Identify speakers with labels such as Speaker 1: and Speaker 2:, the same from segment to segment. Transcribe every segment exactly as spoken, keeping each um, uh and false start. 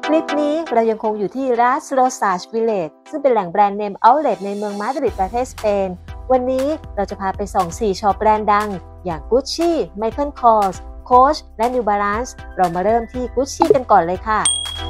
Speaker 1: คลิปนี้เรายังคงอยู่ที่ร้าน Rosage Village ซึ่งเป็นแหล่งแบรนด์เนม Outlet ในเมืองมาดริดประเทศสเปนวันนี้เราจะพาไปส่องสี่ช็อปแบรนด์ดังอย่าง Gucci, Michael Kors, Coach และ New Balance เรามาเริ่มที่ Gucci กันก่อนเลยค่ะ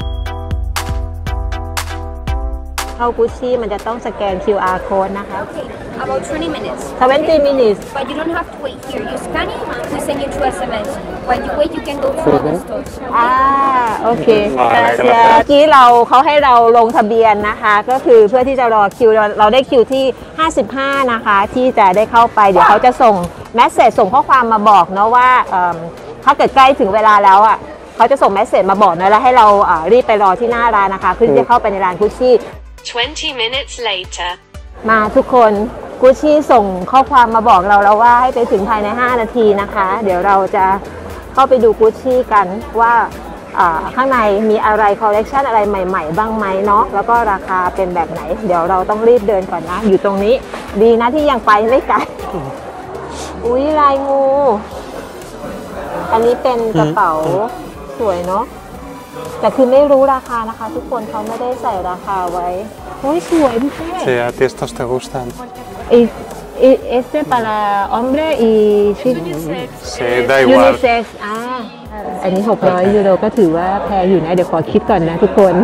Speaker 1: เข้า Gucci มันจะต้องสแกน คิว อาร์ code นะคะ
Speaker 2: Okay, about twenty minutes.
Speaker 1: twenty minutes
Speaker 2: But you don't have to wait here. You scan it, we send you two เอส เอ็ม เอส. While you wait, you can go to other stores.
Speaker 1: อ่าโอเคแต่เมื่อกี้เราเขาให้เราลงทะเบียนนะคะก็คือเพื่อที่จะรอคิวเราเราได้คิวที่ห้าสิบห้านะคะที่จะได้เข้าไปเดี๋ยวเขาจะส่งเมสเสจส่งข้อความมาบอกเนาะว่าถ้าเกิดใกล้ถึงเวลาแล้วอ่ะเขาจะส่งเมสเสจมาบอกนะแล้วให้เรารีบไปรอที่หน้าร้านนะคะเพื่อที่จะเข้าไปในร้าน Gucci
Speaker 3: twenty minutes later
Speaker 1: มาทุกคนกูชี่ส่งข้อความมาบอกเราแล้วว่าให้ไปถึงภายในห้านาทีนะคะเดี๋ยวเราจะเข้าไปดูกูชี่กันว่าข้างในมีอะไรคอลเลกชันอะไรใหม่ๆบ้างไหมเนาะแล้วก็ราคาเป็นแบบไหนเดี๋ยวเราต้องรีบเดินก่อนนะอยู่ตรงนี้ดีนะที่ยังไปไม่ไกลอุ้ยลายงูอันนี้เป็นกระเป๋าสวยเนาะแต่คือไม่รู้ราคานะคะทุกคนเขาไม่ได้ใส่ราคาไว้โอ้ยสวยพี่เต้
Speaker 4: Sí, a ti estos te gustan.
Speaker 1: Este para hombre y
Speaker 4: Sí, da igual.
Speaker 1: unisex อ่าอันนี้หกร้อยยูโรก็ถือว่าแพงอยู่นะเดี๋ยวขอคิดก่อนนะทุกคน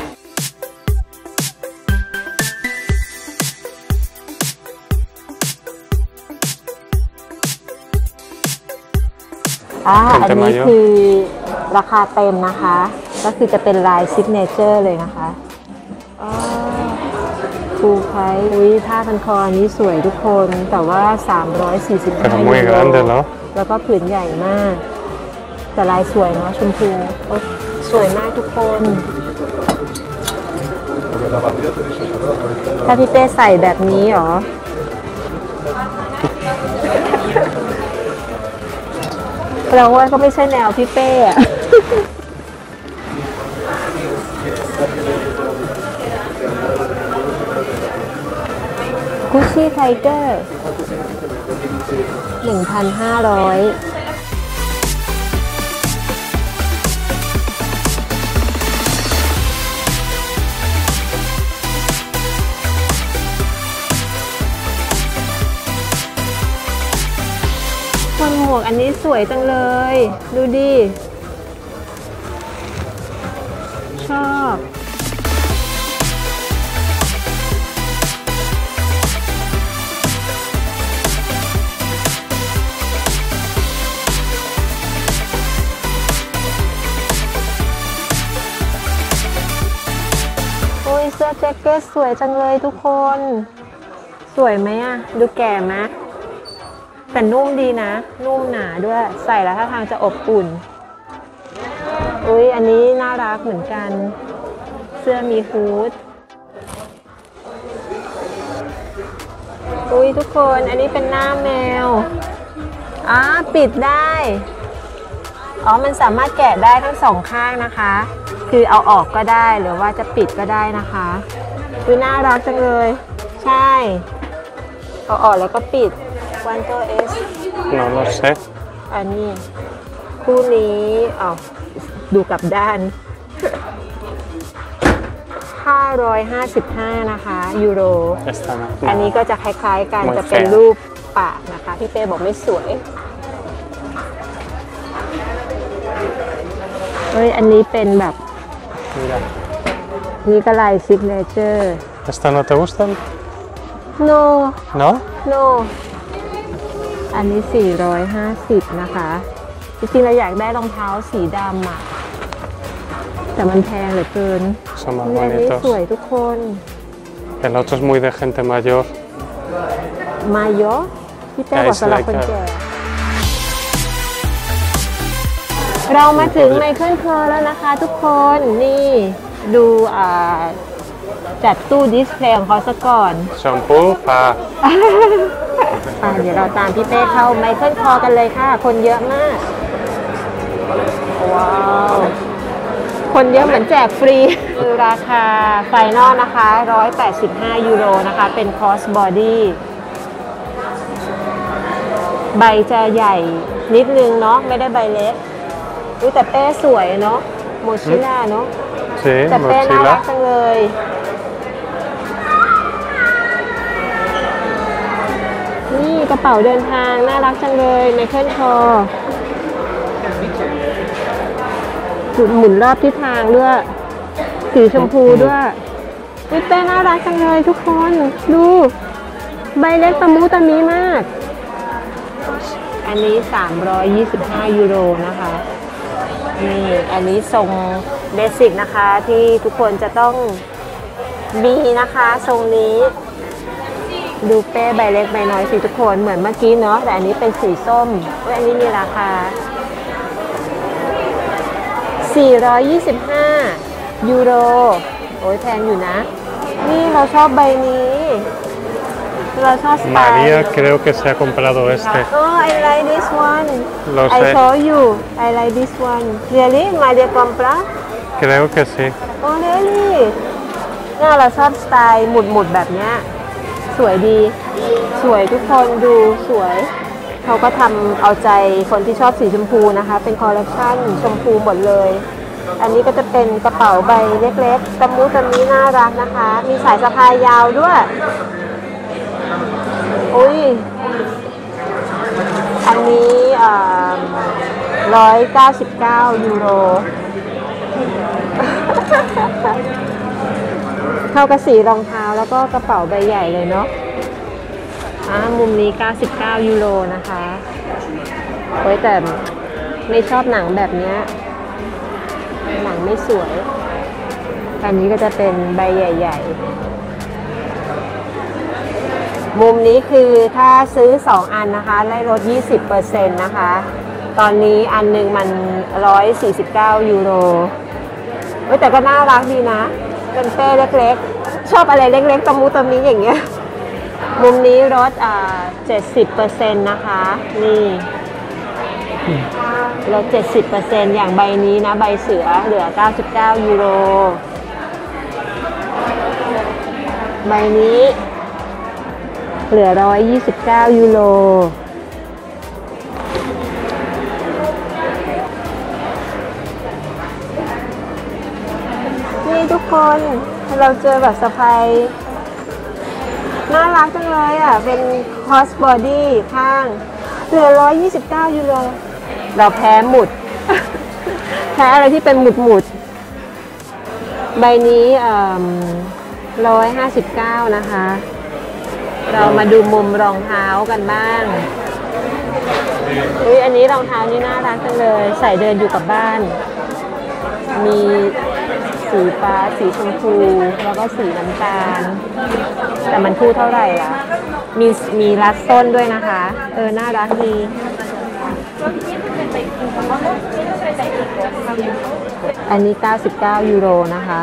Speaker 1: อ่าอันนี้คือราคาเต็มนะคะก็คือจะเป็นลายซิกเนเจอร์เลยนะคะฟูลไพรส์อุ้ยผ้าพันคออันนี้สวยทุกคนแต่ว่าสามร้อยสี่สิบห้ายูโรแล้วก็ผืนใหญ่มากแต่ลายสวยเนาะชมพูสวยมากทุกคนถ้าพี่เป้ใส่แบบนี้หรอเราว่าก็ไม่ใช่แนวพี่เป้อะGucci Tiger หนึ่งพันห้าร้อยคนหมวกอันนี้สวยจังเลยดูดิชอบเสื้อแจ็คเก็ตสวยจังเลยทุกคนสวยไหมอะดูแก่ไหมแต่นุ่มดีนะนุ่มหนาด้วยใส่แล้วท่าทางจะอบอุ่นอุ้ยอันนี้น่ารักเหมือนกันเสื้อมีฮู้ดอุ้ยทุกคนอันนี้เป็นหน้าแมวอ่าปิดได้อ๋อมันสามารถแกะได้ทั้งสองข้างนะคะคือเอาออกก็ได้หรือว่าจะปิดก็ได้นะคะดูน่ารักจังเลยใช่เอาออกแล้วก็ปิดวันโตเอส
Speaker 4: No lo sé
Speaker 1: อันนี้คู่นี้เอาดูกลับด้านห้าร้อยห้าสิบห้านะคะยูโรอันนี้ก็จะคล้ายๆกันจะเป็นรูปปากนะคะพี่เป้บอกไม่สวยเฮ้ยอันนี้เป็นแบบนี่ก็ลายซิกเนเจอร์
Speaker 4: ¿Estas no te gustan?
Speaker 1: No
Speaker 4: ¿No?
Speaker 1: No อันนี้สี่ร้อยห้าสิบนะคะจริงๆเราอยากได้รองเท้าสีดำอ่ะแต่มันแพงเหลือเกินอันนี้สวยทุกคน
Speaker 4: El otro es muy de gente mayor.
Speaker 1: Mayor พี่เต้บอกสำหรับคนแก่เรามาถึงไมเคิลคอร์แล้วนะคะทุกคนนี่ดูจัดตู้ดิสเพลย์ของเขาซะก่อน
Speaker 4: แชมพูค่ะ
Speaker 1: เดี๋ยวเราตามพี่เป้เข้าไมเคิลคอร์กันเลยค่ะคนเยอะมากว้าวคนเยอะเหมือนแจกฟรีคือราคาไฟนอลนะคะหนึ่งร้อยแปดสิบห้ายูโรนะคะเป็นคอสบอดี้ใบจะใหญ่นิดนึงเนาะไม่ได้ใบเล็กแต่เป้สวยเนาะโมชิล่าเนาะ
Speaker 4: Sí, Sí,
Speaker 1: แต่เป้น่ารัก
Speaker 4: mochila.
Speaker 1: จังเลย นี่กระเป๋าเดินทางน่ารักจังเลยไมเคิลคอร์หมุนรอบทิศทางด้วย สีชมพูด้วยวิเป้น่ารักจังเลยทุกคน ดูใบเล็กตะมูตะมีมาก อันนี้สามร้อยยี่สิบห้ายูโรนะคะ นี่อันนี้ทรงเบสิกนะคะที่ทุกคนจะต้องมีนะคะทรงนี้ ดูเป้ใบเล็กใบน้อยสิทุกคนเหมือนเมื่อกี้เนาะแต่อันนี้เป็นสีส้มอันนี้มีราคาสี่ร้อยยี่สิบห้ายูโรโอ้ยแพงอยู่นะนี่เราชอบใบนี้เราชอบสไตล์
Speaker 4: María creo que se ha comprado este.
Speaker 1: Oh, I like this one.
Speaker 4: Lo
Speaker 1: I
Speaker 4: sé.
Speaker 1: show you. I like this one. Really? Maria compra?
Speaker 4: Creo que sí.
Speaker 1: Oh, really? เนี่ยเราชอบสไตล์หมุดๆแบบเนี้ยสวยดี สวยทุกคนดูสวย เขาก็ทำเอาใจคนที่ชอบสีชมพูนะคะ เป็นคอลเลคชันชมพูหมดเลย อันนี้ก็จะเป็นกระเป๋าใบเล็กๆตะมูตะมีน่ารักนะคะ มีสายสะพายยาวด้วยอุ้ย อันนี้ร้อยเก้าสิบเก้ายูโร เข้ากับสีรองเท้าแล้วก็กระเป๋าใบใหญ่เลยเนาะอ่ามุมนี้เก้าสิบเก้ายูโรนะคะโอ้ยแต่ไม่ชอบหนังแบบเนี้ยหนังไม่สวย อันนี้ก็จะเป็นใบใหญ่ๆมุมนี้คือถ้าซื้อสองอันนะคะได้ลด ยี่สิบเปอร์เซ็นต์ นะคะ ตอนนี้อันหนึงมันหนึ่งร้อยสี่สิบเก้ายูโรเฮ้ยแต่ก็น่ารักดีนะเป็นเป้เล็กๆชอบอะไรเล็กๆตะมูตะมีอย่างเงี้ยมุมนี้ลดอ่า เจ็ดสิบเปอร์เซ็นต์ นะคะนี่ลด เจ็ดสิบเปอร์เซ็นต์ อย่างใบนี้นะใบเสือเหลือเก้าสิบเก้ายูโรใบนี้เหลือหนึ่งร้อยยี่สิบเก้ายูโรนี่ทุกคนเราเจอแบบสะพายน่ารักจังเลยอ่ะเป็นคอสบอดี้ข้างเหลือหนึ่งร้อยยี่สิบเก้ายูโรเราแพ้หมุด แพ้อะไรที่เป็นหมุดหมุดใบนี้หนึ่งร้อยห้าสิบเก้านะคะเรามาดูมุมรองเท้ากันบ้างอุ้ยอันนี้รองเท้านี่น่ารักจังเลยใส่เดินอยู่กับบ้านมีสีฟ้าสีชมพูแล้วก็สีน้ำตาลแต่มันคู่เท่าไหร่ล่ะมีมีรัดส้นด้วยนะคะเออน่ารักดีอันนี้เก้าสิบเก้ายูโรนะคะ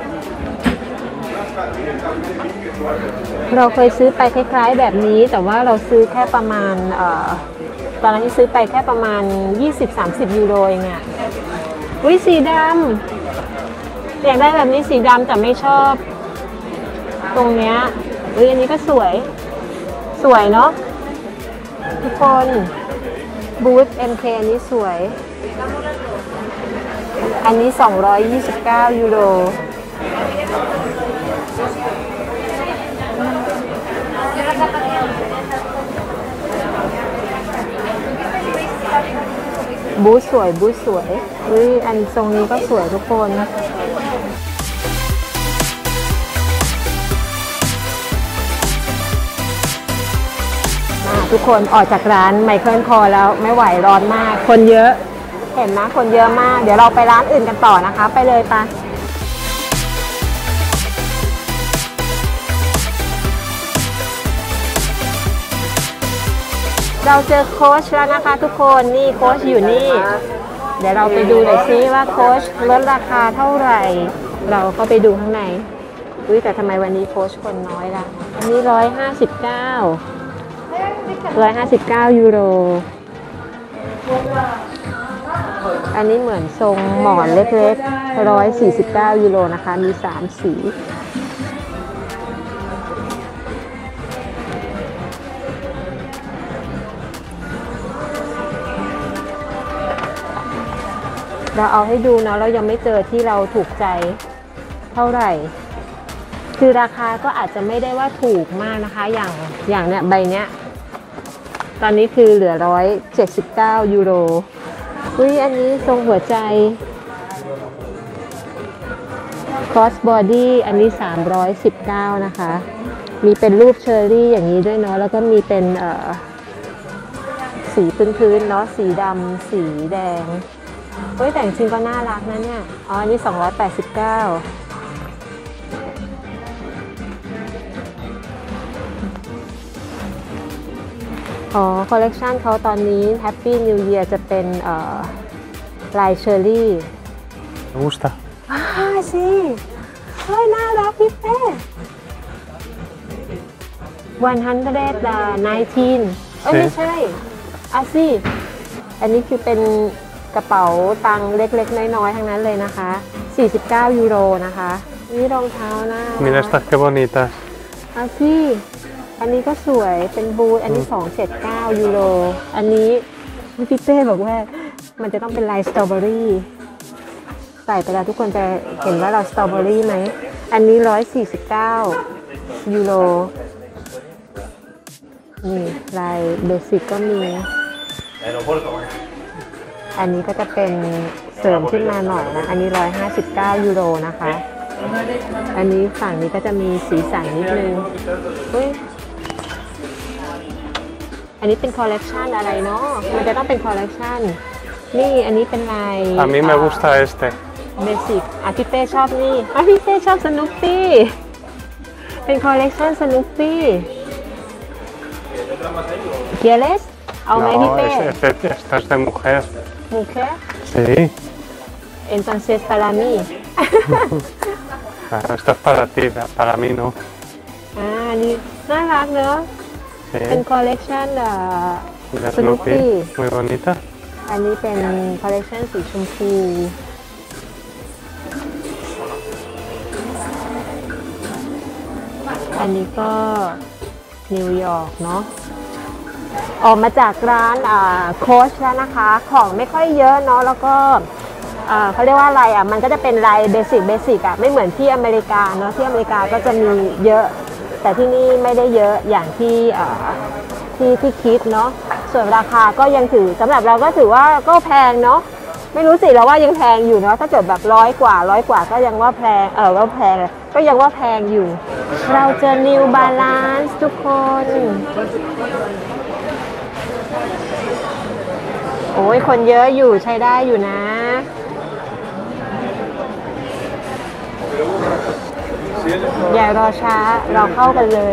Speaker 1: เราเคยซื้อไปคล้ายๆแบบนี้แต่ว่าเราซื้อแค่ประมาณเอ่อตอนนั้นที่ซื้อไปแค่ประมาณ ยี่สิบถึงสามสิบ ยูโรเองอะอุ้ยสีดำอยากได้แบบนี้สีดำแต่ไม่ชอบตรงเนี้ยอุ้ยอันนี้ก็สวยสวยเนาะทุกคนบูท เอ็ม เค อันนี้สวยอันนี้สองร้อยยี่สิบเก้ายูโรบูทสวยบูทสวยอุ้ยอันทรงนี้ก็สวยทุกคนทุกคนออกจากร้านไมเคิลคอร์แล้วไม่ไหวร้อนมากคนเยอะเห็นนะคนเยอะมากเดี๋ยวเราไปร้านอื่นกันต่อนะคะไปเลยปะเราเจอโค้ชแล้วนะคะทุกคนนี่โค้ชอยู่นี่เดี๋ยวเราไปดูหน่อยซิว่าโค้ชลดราคาเท่าไหร่เราก็ไปดูข้างในอุ้ยแต่ทำไมวันนี้โค้ชคนน้อยล่ะอันนี้ร้อยห้าสิบเก้าร้อยห้าสิบเก้ายูโรอันนี้เหมือนทรงหมอนเล็กๆร้อยสี่สิบเก้ายูโรนะคะมีสามสีเราเอาให้ดูนะเรายังไม่เจอที่เราถูกใจเท่าไหร่คือราคาก็อาจจะไม่ได้ว่าถูกมากนะคะอย่างอย่างเนี้ยใบเนี้ยตอนนี้คือเหลือหนึ่งร้อยเจ็ดสิบเก้ายูโรอุ้ยอันนี้ทรงหัวใจ cross body อันนี้สามร้อยสิบเก้านะคะมีเป็นรูปเชอร์รี่อย่างนี้ด้วยเนาะแล้วก็มีเป็นเอ่อสีพื้นๆเนาะสีดำสีแดงเฮ้ยแต่จริงก็น่ารักนะเนี่ยอ๋ออันนี้สองร้อยแปดสิบเก้าอ๋อคอลเลกชันเขาตอนนี้ Happy New Year จะเป็นเอ่อลายเชอร์รี่
Speaker 4: Me gusta.
Speaker 1: อ่าสิเฮ้ยน่ารักพี่เป้วันฮันเดรดไนทีนเอ้ยไม่ใช่อาสิอันนี้คือเป็นกระเป๋าตังค์เล็กๆน้อยๆทั้งนั้นเลยนะคะสี่สิบเก้ายูโรนะคะนี่รองเท้าหน้า
Speaker 4: Mira estas qué bonitas.
Speaker 1: อาสิอันนี้ก็สวยเป็นบูทอันนี้สองร้อยเจ็ดสิบเก้ายูโรอันนี้พี่เป้บอกว่ามันจะต้องเป็นลายสตรอเบอรี่ใส่ไปแล้วทุกคนจะเห็นว่าเราสตรอเบอรี่ไหมอันนี้หนึ่งร้อยสี่สิบเก้ายูโรนี่ลายเบสิกก็มีอันนี้ก็จะเป็นเสริมขึ้นมาหน่อยนะอันนี้หนึ่งร้อยห้าสิบเก้ายูโรนะคะอันนี้ฝั่งนี้ก็จะมีสีสันนิดนึงเฮ้ยอันนี้เป็นคอลเลกชันอะไรเนาะมันจะต้องเป็นคอลเลกชันนี่อันนี้เป็นลาย
Speaker 4: A mí me gusta este.
Speaker 1: เบสิกอ่ะพี่เป้ชอบนี่อ่ะพี่เป้ชอบสนุปปี้เป็นคอลเลกชันสนุปปี้เกียร์เลสเอาไหมพี่
Speaker 4: No,
Speaker 1: เป้
Speaker 4: este, este, esta es de mujer.
Speaker 1: มูเค
Speaker 4: Sí.
Speaker 1: entonces para mí
Speaker 4: Claro, esto es para ti, para mí no.
Speaker 1: อ่านี่น่ารักเนอะ
Speaker 4: Sí.
Speaker 1: เป็นคอลเลกชัน
Speaker 4: De
Speaker 1: สนุปปี้
Speaker 4: Snoopy, muy bonita.
Speaker 1: อันนี้เป็นคอลเลกชันสีชมพูอันนี้ก็นิวยอร์กเนาะออกมาจากร้านโค้ชแล้วนะคะของไม่ค่อยเยอะเนาะแล้วก็อ่าเขาเรียกว่าอะไรอ่ะมันก็จะเป็นลายเบสิกเบสิกอ่ะไม่เหมือนที่อเมริกาเนาะที่อเมริกาก็จะมีเยอะแต่ที่นี่ไม่ได้เยอะอย่างที่อ่าที่ที่คิดเนาะส่วนราคาก็ยังถือสำหรับเราก็ถือว่าก็แพงเนาะไม่รู้สิเราว่ายังแพงอยู่เนาะถ้าเกิดแบบร้อยกว่าร้อยกว่าก็ยังว่าแพงเออว่าแพงก็ยังว่าแพงอยู่เราเจอ New Balance ทุกคนโอ้ยคนเยอะอยู่ใช้ได้อยู่นะอย่ารอช้าเราเข้ากันเลย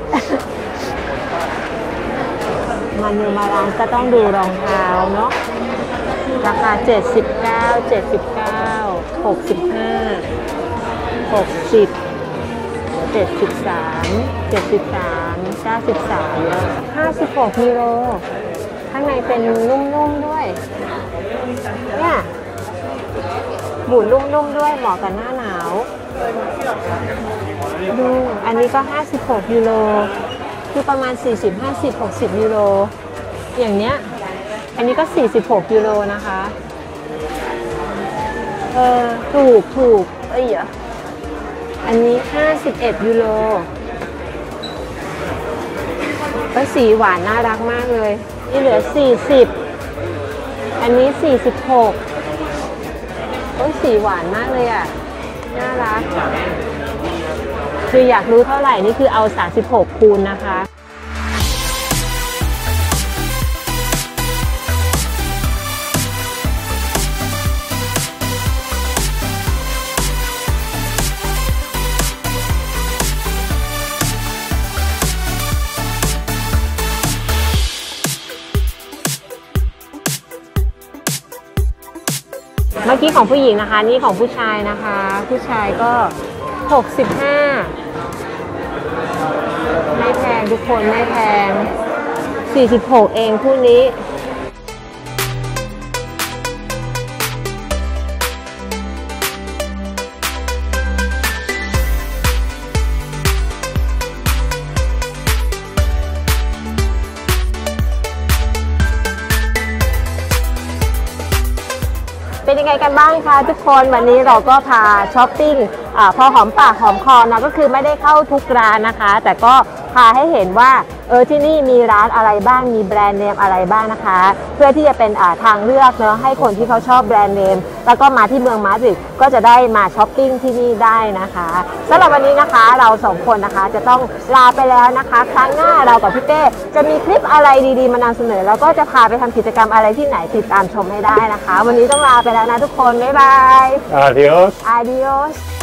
Speaker 1: มานิวบาลานซ์ก็ต้องดูรองเท้าเนาะราคาเจ็ดสิบเก้า เจ็ดสิบเก้า หกสิบห้า หกสิบ เจ็ดสิบสาม เจ็ดสิบสาม เก้าสิบสาม ห้าสิบหกยูโรข้างในเป็นนุ่มๆด้วยเนี่ยบูทนุ่มๆด้วยเหมาะกับหน้าหนาวดูอันนี้ก็ห้าสิบหกยูโรคือประมาณสี่สิบ ห้าสิบ หกสิบยูโรอย่างเนี้ยอันนี้ก็สี่สิบหกยูโรนะคะเออถูกถูกเอ้ยอ่ะอันนี้ห้าสิบเอ็ดยูโรก็สีหวานน่ารักมากเลยนี่เหลือสี่สิบอันนี้สี่สิบหกโอ้ยสีหวานมากเลยอ่ะน่ารักคืออยากรู้เท่าไหร่นี่คือเอาสามสิบหกคูณนะคะ เมื่อกี้ของผู้หญิงนะคะนี่ของผู้ชายนะคะผู้ชายก็หกสิบห้าไม่แพงทุกคนไม่แพงสี่สิบหกเองคู่นี้เป็นยังไงกันบ้างคะทุกคนวันนี้เราก็พาช้อปปิ้งอาพอหอมปากหอมคอนะก็คือไม่ได้เข้าทุกร้านนะคะ แต่ก็พาให้เห็นว่าเออที่นี่มีร้านอะไรบ้างมีแบรนด์เนมอะไรบ้างนะคะ เพื่อที่จะเป็นอ่าทางเลือกเนาะให้คนที่เขาชอบแบรนด์เนมแล้วก็มาที่เมืองมาดริดก็จะได้มาช้อปปิ้งที่นี่ได้นะคะสำหรับวันนี้นะคะเราสองคนนะคะจะต้องลาไปแล้วนะคะครั้งหน้าเรากับพี่เป้จะมีคลิปอะไรดีๆมานำเสนอแล้วก็จะพาไปทำกิจกรรมอะไรที่ไหนติดตามชมให้ได้นะคะวันนี้ต้องลาไปแล้วนะทุกคนบ๊ายบาย
Speaker 4: Adiós.
Speaker 1: Adios